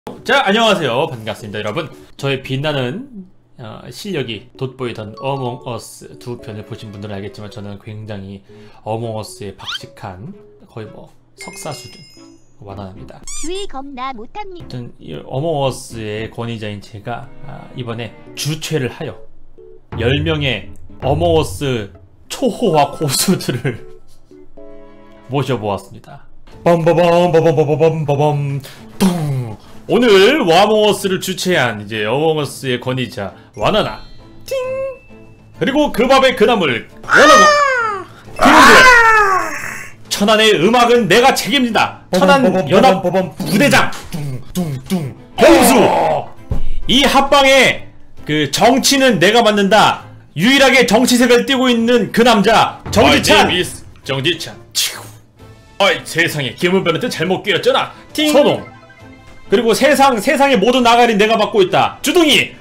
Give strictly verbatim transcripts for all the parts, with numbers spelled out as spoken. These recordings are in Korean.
자, 안녕하세요. 반갑습니다, 여러분. 저의 빛나는 어, 실력이 돋보이던 어몽어스 두 편을 보신 분들은 알겠지만 저는 굉장히 어몽어스에 박식한 거의 뭐 석사 수준 완화합니다. 주의 겁나 못합니다. 아무튼 이 어몽어스의 권위자인 제가 아, 이번에 주최를 하여 열 명의 어몽어스 초호화 고수들을 모셔보았습니다. 빰바밤 바밤바밤 바밤 뚱. 오늘 와몽어스를 주최한 이제 어몽어스의 권위자 와나나 팅. 그리고 그 밥의 그나물 원하고 그분들 천안의 음악은 내가 책임진다. 천안 연합 부대장 뚱뚱뚱 봉수. 이 합방에 그 정치는 내가 맡는다. 유일하게 정치색을 띠고 있는 그 남자 정지찬. 정지찬. 어이 세상에 김은변한테 잘못 끼었잖아. 팅. 선홍. 그리고 세상 세상의 모든 나가리 내가 맡고 있다. 주둥이.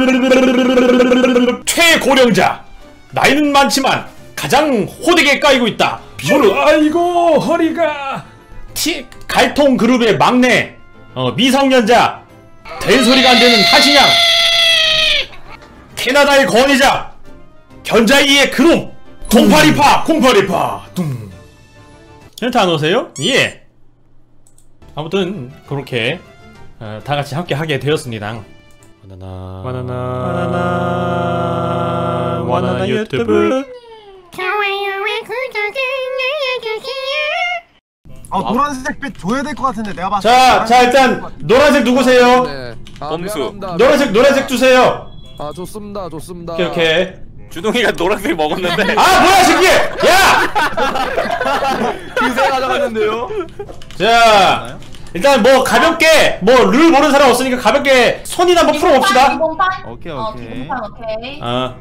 최고령자. 나이는 많지만 가장 호되게 까이고 있다. 무릎. 아이고 허리가. 티 갈통 그룹의 막내. 어 미성년자. 된 소리가 안 되는 하신양. 캐나다의 권위자. 견자이의 그놈. 콩파리파. 콩파리파. 둥. 현타 안 오세요? 예. 아무튼 그렇게 어, 다같이 함께 하게 되었습니다. 바나나 바나나 바나나 바나나 유튜브 좋아요와 구독을 눌러주세요. 아 노란색 빛 줘야 될 것 같은데 내가 봤을 자, 자 일단 노란색 누구세요? 네. 아, 범수. 미안합니다. 노란색 노란색 주세요. 아 좋습니다 좋습니다. 오케이 오케이. 주둥이가 노란색 먹었는데. 아 뭐야 새끼! 야! 그새 가져갔는데요? 자 일단 뭐 가볍게 뭐 룰 모르는 사람 없으니까 가볍게 손이나 한번 풀어봅시다. 기본판? 오케이 어, 오케이. 기본판 오케이. 어.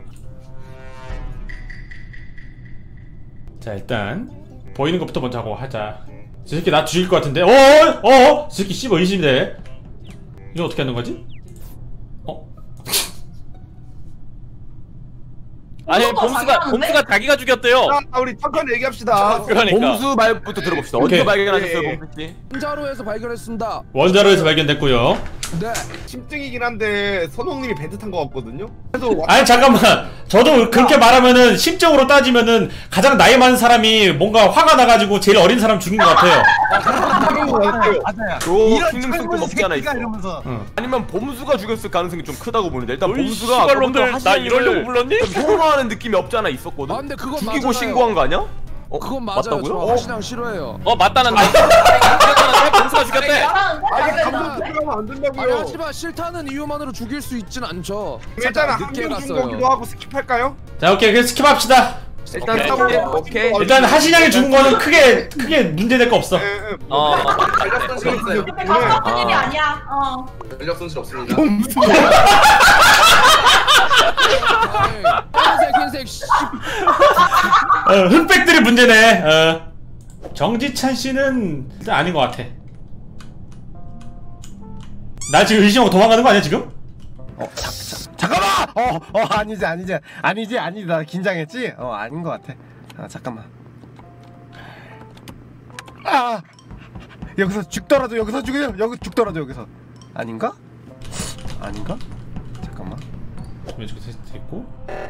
자 일단 보이는 것부터 먼저 하고 하자. 저 새끼 나 죽일 것 같은데. 어어 어어 저 새끼 씨발 의심돼. 이거 어떻게 하는 거지? 어? 아니 범수가 범수가 자기하는데? 범수가 자기가 죽였대요. 자 우리 천천히 얘기합시다. 그러니까. 범수 말부터 들어봅시다. 오케이. 어떻게 발견하셨어요, 예. 범수 씨? 원자로에서 발견했습니다. 원자로에서 발견됐고요. 네. 심증이긴 한데 선홍님이 벤트 탄 것 같거든요. 그래서 와- 아니 잠깐만. 저도 그렇게 말하면은 심적으로 따지면은 가장 나이 많은 사람이 뭔가 화가 나가지고 제일 어린 사람 죽인 것 같아요. 그런 것 같아요. 맞아요. 요 이런 기능성 젊은 없지 않아 새끼가 있어. 이러면서 아니면 범수가 죽였을 가능성이 좀 크다고 보는데 일단 어이, 범수가 씨발놈들, 아까부터 나 이러려고 불렀니? 좀 혐오하는 느낌이 없지 않아 있었거든. 아 근데 그건 죽이고 맞아요. 신고한 거 아니야? 어, 그건 맞아요. 맞다고요? 저 어, 하신양 싫어해요. 어 맞다는데. 죽였다는데 범수가 죽였대. 잘하는데? 아니 잘하는데? 감정 표현하면 안 아니 된다고요. 하지만 싫다는 이유만으로 죽일 수 있진 않죠. 일단 살짝 늦게 한명 준 갔어요. 거기도 하고 스킵할까요? 자 오케이 그냥 스킵합시다. 일단 오케이. 오케이. 오케이. 오케이. 일단 하신양이 죽은 거는 크게 크게 문제될 거 없어. 예, 예. 어. 전력 손실 없어요. 근데 가까운 일이 아니야. 어. 전력 손실 없습니다. 흰색 흰색 씨. 어, 흑백들이 문제네. 어. 정지찬 씨는 일단 아닌 것 같아. 나 지금 의심하고 도망가는 거 아니야 지금? 잠깐만. 어, 어 아니지 아니지 아니지 아니지 나 긴장했지. 어 아닌 것 같아. 아 잠깐만. 아 여기서 죽더라도 여기서 죽여 여기 죽더라도 여기서 아닌가? 아닌가? 잠깐만. 왼쪽에 테스트 있고.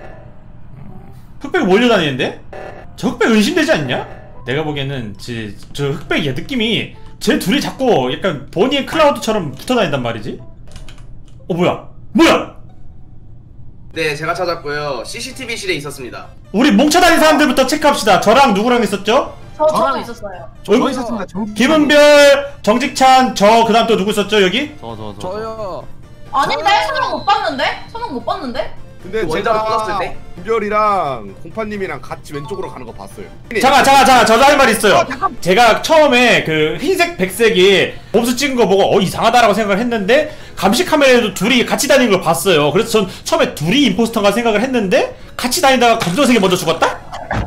흑백 몰려다니는데? 저 흑백 의심되지 않냐? 내가 보기에는 지, 저 흑백 얘 느낌이 쟤 둘이 자꾸 약간 보니의 클라우드처럼 붙어다닌단 말이지? 어 뭐야? 뭐야? 네, 제가 찾았고요. 씨씨티비실에 있었습니다. 우리 뭉쳐다닌 사람들부터 체크합시다. 저랑 누구랑 있었죠? 저, 저도 저는- 있었어요. 저 있었습니다. 정 김은별, 정직찬, 저 그다음 또 누구 있었죠 여기? 저 저 저. 저요. 아닌데? 선홍 못 봤는데? 선홍 못 봤는데? 근데 근데 원자로 제가 끊었을 때? 은별이랑 공파님이랑 같이 왼쪽으로 가는 거 봤어요. 잠깐 잠깐 잠깐 저도 할 말 있어요. 제가 처음에 그 흰색 백색이 범수 찍은 거 보고 어 이상하다라고 생각을 했는데 감시 카메라에도 둘이 같이 다니는 걸 봤어요. 그래서 전 처음에 둘이 임포스터인가 생각을 했는데 같이 다니다가 검정색이 먼저 죽었다?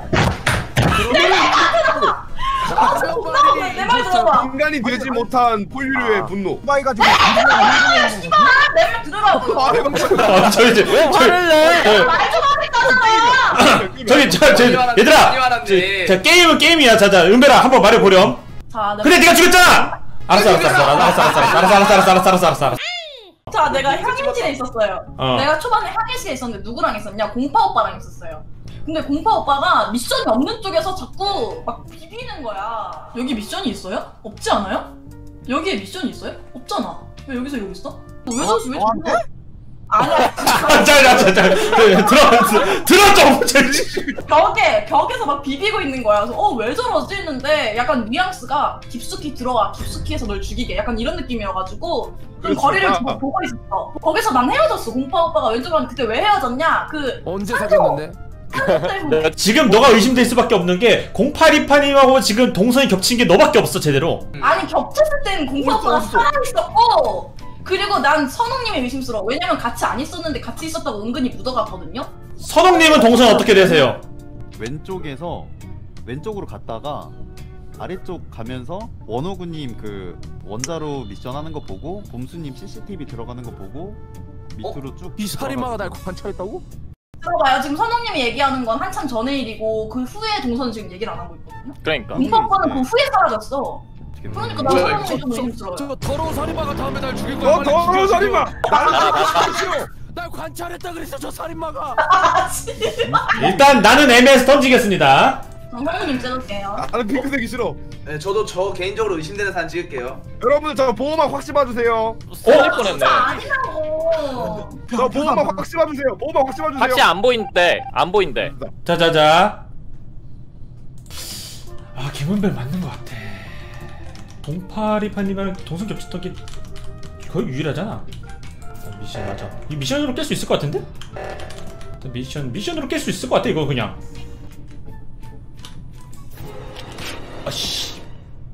내말 들어봐. 인간이 되지 못한 포유류의 분노. 해가지고 내말 들으라고. 아, 저기 저, 왜 화를 내? 말좀 하겠다잖아요. 저기 저, 저 얘들아 저, 저, 게임은 게임이야. 자자 은별아 한번 말해보렴. 자, 내 그래 네가 죽였잖아. 알았어 알았어 알았어 알았어 알았어 알았어 알았어 알았어 알았어 알았어 알았어. 자, 내가 향일실에 있었어요. 어. 내가 초반에 향일실에 있었는데 누구랑 있었냐? 공파 오빠랑 있었어요. 근데 공파 오빠가 미션이 없는 쪽에서 자꾸 막 비비는 거야. 여기 미션이 있어요? 없지 않아요? 여기에 미션이 있어요? 없잖아. 왜 여기서 여기 있어? 왜 저기서 왜 저기서? 아니야. 자자자자 들어 들어 좀. 벽에 벽에서 막 비비고 있는 거야. 그래서 어 왜 저러지 했는데 약간 뉘앙스가 깊숙이 들어가 깊숙이 해서 널 죽이게 약간 이런 느낌이어가지고 좀 그렇지. 거리를 아, 두고 아. 보고 있었어. 거기서 난 헤어졌어. 공파 오빠가 왼쪽으로 그때 왜 헤어졌냐? 그 언제 사귀었는데? 한쪽 때문에. 지금 너가 의심될 수밖에 없는 게 공팔이파님하고 지금 동선이 겹친 게 너밖에 없어 제대로. 아니 겹쳤을 때는 공파 어딨어, 오빠가 어딨어? 살아있었고 그리고 난 선웅님이 의심스러워. 왜냐면 같이 안 있었는데 같이 있었다고 은근히 묻어갔거든요. 선홍님은 동선 어떻게 되세요? 왼쪽에서 왼쪽으로 갔다가 아래쪽 가면서 원호구님 그 원자로 미션 하는 거 보고 봄수님 씨씨티비 들어가는 거 보고 밑으로 쭉 이 살인마가 날 관찰했다고? 들어봐요. 지금 선웅님이 얘기하는 건 한참 전의 일이고 그 후에 동선 지금 얘기를 안 하고 있거든요. 그러니까. 공파 오빠는 그 후에 사라졌어. 어떻게 그러니까 보면. 나 뭐야, 선웅이 좀 의심스러워요. 저 더러운 살인마가 다음에 날 죽일 거야. 너 더러운 살인마! 날 관찰했다 그랬어 저 살인마가. 아, 씨. 일단 나는 엠에스 던지겠습니다. 선웅님 찍을게요. 나는 핑크색이 싫어. 네, 저도 저 개인적으로 의심되는 사람 찍을게요. 여러분들 저 보호막 확실히 봐주세요. 쏠릴 뻔했네. 진짜 아니라고. 저 보호막 확실히 봐주세요. 보호막 확실히 봐주세요. 확실히 안 보인대. 안 보인대. 자자자. 아 김은별 맞는 것 같아. 공팔이파님이랑 동선 겹쳤던 게 거의 유일하잖아. 어, 미션 맞아. 이 미션으로 깰 수 있을 것 같은데? 일단 미션 미션으로 깰 수 있을 것 같아 이거 그냥. 아씨.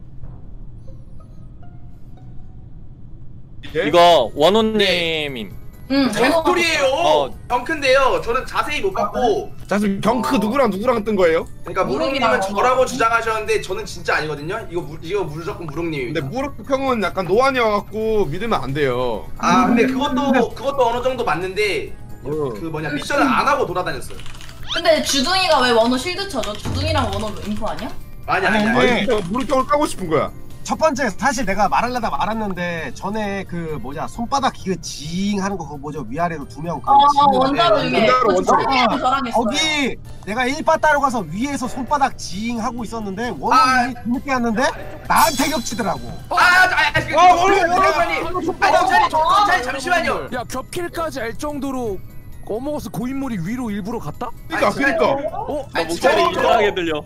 예? 이거 원호님임. 응. 개소리예요. 어. 경큰데요. 저는 자세히 못 봤고. 자 지금 경크 누구랑 누구랑 뜬 거예요? 그러니까 무릉님은 무릉이랑 저라고 주장하셨는데 저는 진짜 아니거든요. 이거 무, 이거 무조건 무릉님입니다. 근데 무릎 형은 약간 노안이어갖고 믿으면 안 돼요. 아 근데 그것도 그것도 어느 정도 맞는데 어. 그 뭐냐 미션을 안 하고 돌아다녔어요. 근데 주둥이가 왜 원호 실드 쳐줘? 주둥이랑 원호 인포 아니야? 아니 아니 아니, 아니. 아니. 아니 진짜 무릎 형을 까고 싶은 거야. 첫 번째 사실 내가 말하려다 말았는데 전에 그 뭐냐 손바닥 그 지잉 하는 거 그거 뭐죠 위아래로 두명 어 원자로 중에 원자로, 원자로. 주둥이랑 저랑 했어요. 거기 내가 일바 따로 가서 위에서 손바닥 지잉 하고 있었는데 아. 원원이 늦게 왔는데 나한테 겹치더라고. 아, 아, 아, 아, 원래, 원래, 잠깐만요. 아니, 잠깐만요. 잠깐만요. 잠시만요. 야 겹킬까지 알 정도로 어머거스 고인물이 위로 일부러 갔다? 그니까 그니까. 어? 아니, 진짜 이상하게 들려.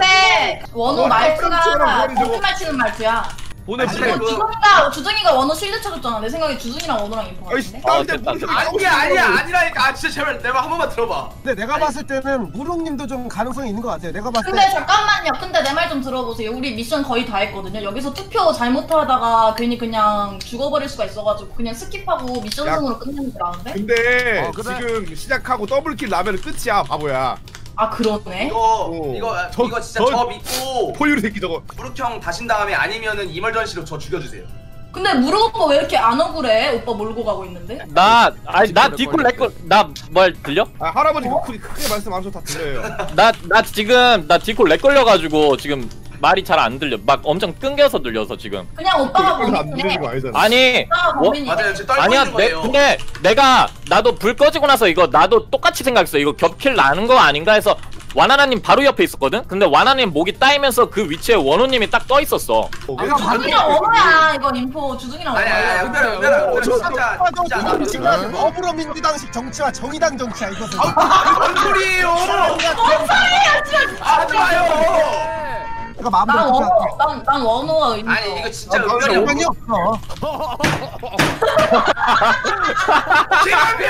근데 원호 어, 말투가 깜짝이야, 저거. 거짓말 치는 말투야. 보내 아니, 보내 그 그. 주둥이가 주둥이가 원호 실드 쳐줬잖아. 내 생각에 주둥이랑 원호랑 인포 아이씨 같은데. 나한테 됐다. 무릎 형을 까고 아니야 싶은 아니야 거야. 아니라니까. 아 진짜 제발 내가 한 번만 들어봐. 근데 내가 봤을 때는 무릉님도 좀 가능성이 있는 것 같아요. 내가 봤을 근데 때 잠깐만요. 근데 내 말 좀 들어보세요. 우리 미션 거의 다 했거든요. 여기서 투표 잘못하다가 괜히 그냥 죽어버릴 수가 있어가지고 그냥 스킵하고 미션 야. 승으로 끝내는 게 나은데? 근데 어, 그래. 지금 시작하고 더블킬 나면 끝이야 바보야. 아 그러네. 이거 오. 이거 저- 이거 진짜 저- 저 믿고 포유리 새끼 저거. 무릎형 다신 다음에 아니면은 이멀전시로 저 죽여주세요. 근데 무릎 오빠 왜 이렇게 안 억울해? 오빠 몰고 가고 있는데? 나 아니 나 디콜 렉걸 나뭘 들려? 아 할아버지 크게 크게 말씀하셔서 다 들려요. 나 나 지금 나 디콜 렉 걸려가지고 지금 말이 잘 안 들려. 막 엄청 끊겨서 들려서 지금. 그냥 오빠가 그래서 안 범인이네. 들리는 거 아니잖아. 아니 오빠가 뭐? 범인이네. 맞아요. 지금 떨고 아니야 있는 내 거예요. 근데 내가 나도 불 꺼지고 나서 이거 나도 똑같이 생각했어. 이거 겹킬 나는 거 아닌가 해서 와나나님 바로 옆에 있었거든. 근데 와나님 목이 따이면서 그 위치에 원호님이 딱 떠 있었어. 어, 아, 주둥이랑 원호야. 이건 인포 주둥이랑 아니 원호야. 아니 아니 은별아 은별아 어, 은별아 저- 진짜 오빠도 진짜 나 정치가 더불어 민주당식 정치와 정의당 정치야 이것은. 뭔 소리예요? 아, 하지 마요. 내가 마음대로 난 투표할게. 원호, 난, 난 원호가 인포. 아니 이거 진짜 아, 나는 은별이 상관이 없어. 김은별!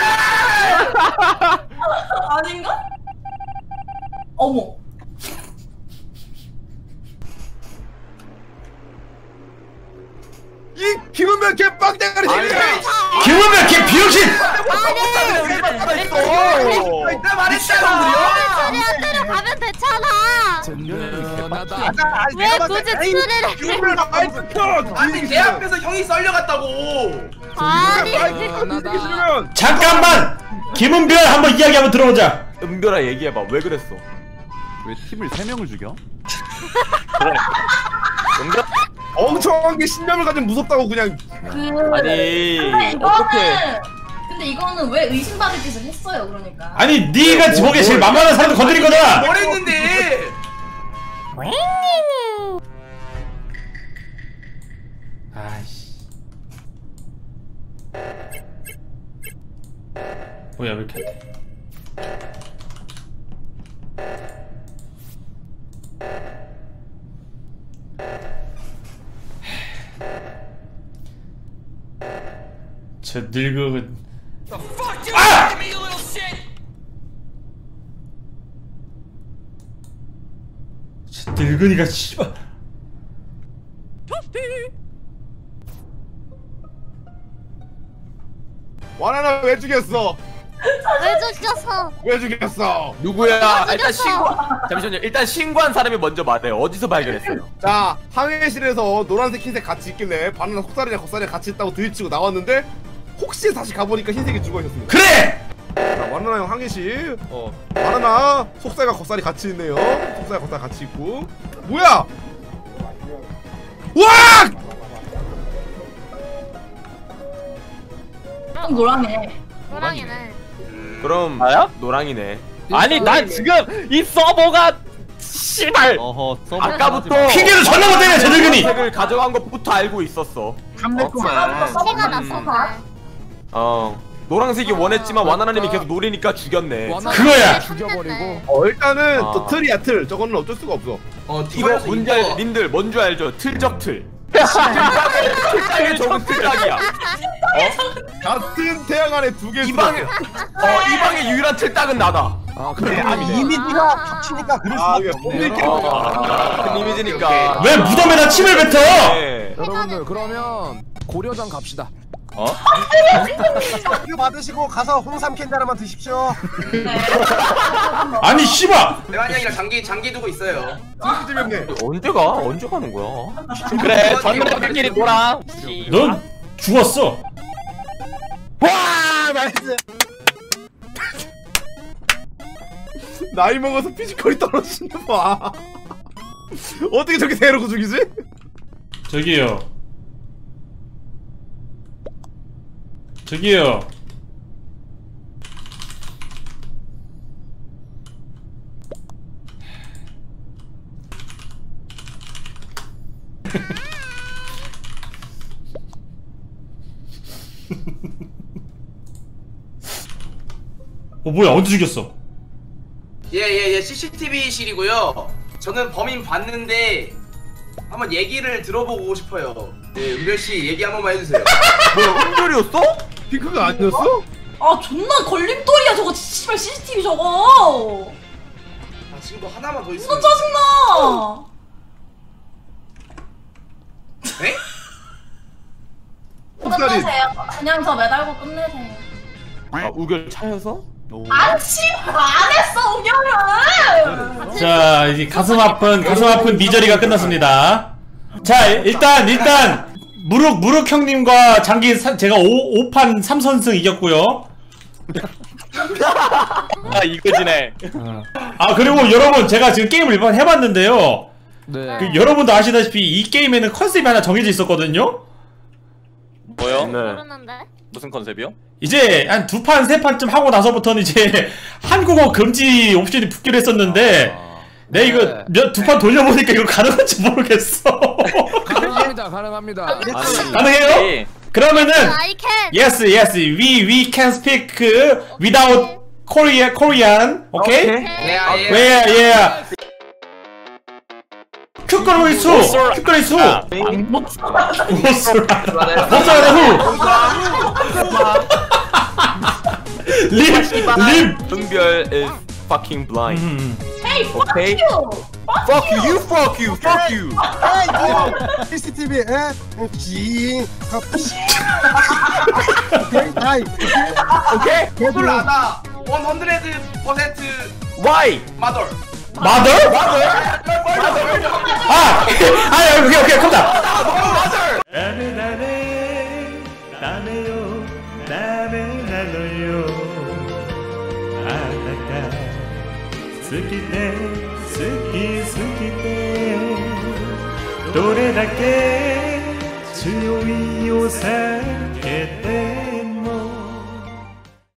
아닌가? 어머. 이 김은별 개빵대가리 새끼. 김은별 걔 비용신. 나 말했잖아. 소리한테로 가면 되잖아. 전면하다. 왜 굳이 추리를? 김은별 마이크 켜. 아니 내 앞에서 형이 썰려갔다고. 아니. 마이크 켜. 이 새끼 싫으면. 잠깐만. 김은별 한번 이야기 한번 들어보자. 은별아 얘기해봐. 왜 그랬어? 왜 팀을 세 명을 죽여? 은별 엉청한 게 신념을 가지면 무섭다고 그냥. 그 아니 근데 이거는 어떻게 근데 이거는 왜 의심받을 짓을 했어요 그러니까. 아니 네가 저게 제일 만만한 사람을 건드린 거잖아. 뭘 했는데? 아이씨. 뭐야 왜 이렇게? 저 늙은 아! 저 늙은이가 씨발. 와나나 왜 죽였어? 왜 죽였어? 왜 죽였어? 누구야? 일단 죽였어. 신고 잠시만요. 일단 신고한 사람이 먼저 말해. 어디서 발견했어요? 자, 항해실에서 노란색 흰색 같이 있길래 바나나 속살이랑 겉살이랑 같이 있다고 들이치고 나왔는데 혹시 다시 가보니까 흰색이 죽어 있었습니다. 그래! 자, 와나나 형 항해실. 어, 바나나 속살과 겉살이 같이 있네요. 속살과 겉살 같이 있고. 뭐야? 와! 좀 노랑해. 노랑이네. 그럼 나야? 노랑이네. 아니 난 지금 이 서버가 씨발 어허 서버 아까부터 핑계를 존나 못 대네 저 늙은이. 색을 가져간 것부터 알고 있었어. 탐냈구만. 시가 났어. 어 노란색이 원했지만 와나나님이 계속 노리니까 죽였네. 그거야. 죽여버리고. 어, 일단은 아. 또 틀이야 틀. 저거는 어쩔 수가 없어. 어 이거 이거 뭔지 알, 님들 뭔지 알죠? 틀적 틀. 틀짝에 적은 틀딱이야. 같은 태양 안에 두 개. 이 방에 어이 방의 유일한 틀딱은 나다. 아 그래, 그래. 아니 이미지가 겹치니까 그럴 아, 수밖에 이게 없네. 어, 큰 이미지니까. 왜 무덤에다 침을 뱉어? 네. 여러분들 그러면 고려장 갑시다. 이거 받으시고 가서 홍삼 캔디 하나만 드십시오. 아니 씨발. 대환이 형이랑 장기 장기 두고 있어요. 찌집했네. 언제 가? 언제 가는 거야? 그래 전문가들끼리 놀아. 넌 죽었어. 와 나이스. 나이 먹어서 피지컬이 떨어지나 봐. 어떻게 저렇게 대놓고 죽이지? 저기요. 저기요. 어 뭐야 언제 죽였어? 예예예 씨씨티비실이고요. 저는 범인 봤는데 한번 얘기를 들어보고 싶어요. 네 은별 씨 얘기 한 번만 해주세요. 뭐야 은별이었어? 핑크가 아니었어? 아 존나 걸림돌이야 저거 씨발 씨씨티비 저거. 아 지금 뭐 하나만 더 존나 있으면. 짜증나. 에? 끝내세요. 그냥 저 매달고 끝내세요. 아 우결 차여서? 안 치고 안 했어 우결은. 자 이제 가슴 아픈 가슴 아픈 미저리가 끝났습니다. 자 일단 일단 무룩 무룩 형님과 장기 사, 제가 오 판 삼 선승 이겼고요. 아 이거지네. 아 그리고 여러분 제가 지금 게임을 일번 해봤는데요. 네. 그, 여러분도 아시다시피 이 게임에는 컨셉이 하나 정해져 있었거든요. 뭐요? 네. 모르는데? 무슨 컨셉이요? 이제 한 두 판 세 판쯤 하고 나서부터는 이제 한국어 금지 옵션이 붙기로 했었는데 내 네. 이거 몇 두 판 돌려보니까 이거 가능한지 모르겠어. 가능합니다. 가능합니다. 아니 가능해요? 네. 그러면은 I can. yes yes we we can speak without Korea Korean okay? 네 아, 예. yeah yeah. 큐거리 수 큐거리 수 못소라 못소라 후 립립 은별 is fucking blind. 음. Hey fuck Okay. you. Fuck you, you fuck you, fuck you. 씨씨티비 에 징. 아이. Okay? 모듈 나다 백 퍼센트 Why? 마돌. 마더? 아! 아 오케이 오케이 컴다 나네 나네 나네요 나네 나노요 아나가 스키테 스키 스키테 どれだけ強いを避けて